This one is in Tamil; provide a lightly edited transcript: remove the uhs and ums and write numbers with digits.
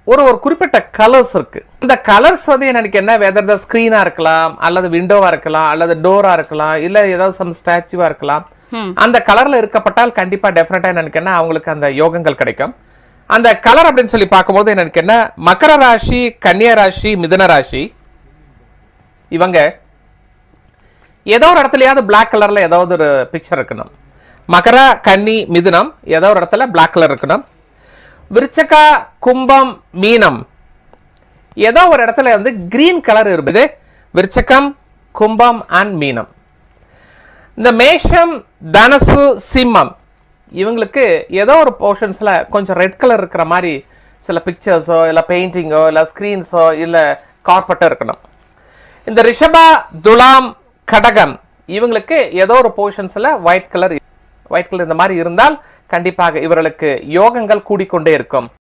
ஒரு குறிப்பிட்ட கலர்ஸ் இருக்கு. இந்த கலர்ஸ் வந்து எனக்கு என்ன, வெதர் த ஸ்கிரீனா இருக்கலாம், அல்லது விண்டோவா இருக்கலாம், அல்லது டோரா இருக்கலாம், இல்ல ஏதாவது சம் ஸ்டாச்சுவா இருக்கலாம். அந்த கலர்ல இருக்கப்பட்டால் கண்டிப்பா டெஃபினட்டா எனக்கு என்ன, அவங்களுக்கு அந்த யோகங்கள் கிடைக்கும். அந்த கலர் அப்படின்னு சொல்லி பார்க்கும்போது எனக்கு என்ன, மகர ராசி, கன்னியா ராசி, மிதுன ராசி, இவங்க ஏதோ ஒரு இடத்துலயாவது பிளாக் கலர்ல ஏதாவது ஒரு பிக்சர் இருக்கணும். மகர, கன்னி, மிதுனம் ஏதோ ஒரு இடத்துல பிளாக் கலர் இருக்கணும். விருச்சக, கும்பம், மீனம் ஏதோ ஒரு இடத்துல வந்து கிரீன் கலர் இருக்குது. விருச்சகம், கும்பம் அண்ட் மீனம். இந்த மேஷம், தனுசு, சிம்மம் இவங்களுக்கு ஏதோ ஒரு போர்ஷன்ஸ்ல கொஞ்சம் ரெட் கலர் இருக்கிற மாதிரி சில பிக்சர்ஸோ இல்ல பெயிண்டிங்கோ இல்ல ஸ்கிரீன்ஸோ இல்ல கார்பெட்டோ இருக்கணும். இந்த ரிஷபா, துலாம், கடகம் இவங்களுக்கு ஏதோ ஒரு போர்ஷன்ஸ்ல ஒயிட் கலர் இந்த மாதிரி இருந்தால் கண்டிப்பாக இவர்களுக்கு யோகங்கள் கூடிக்கொண்டே இருக்கும்.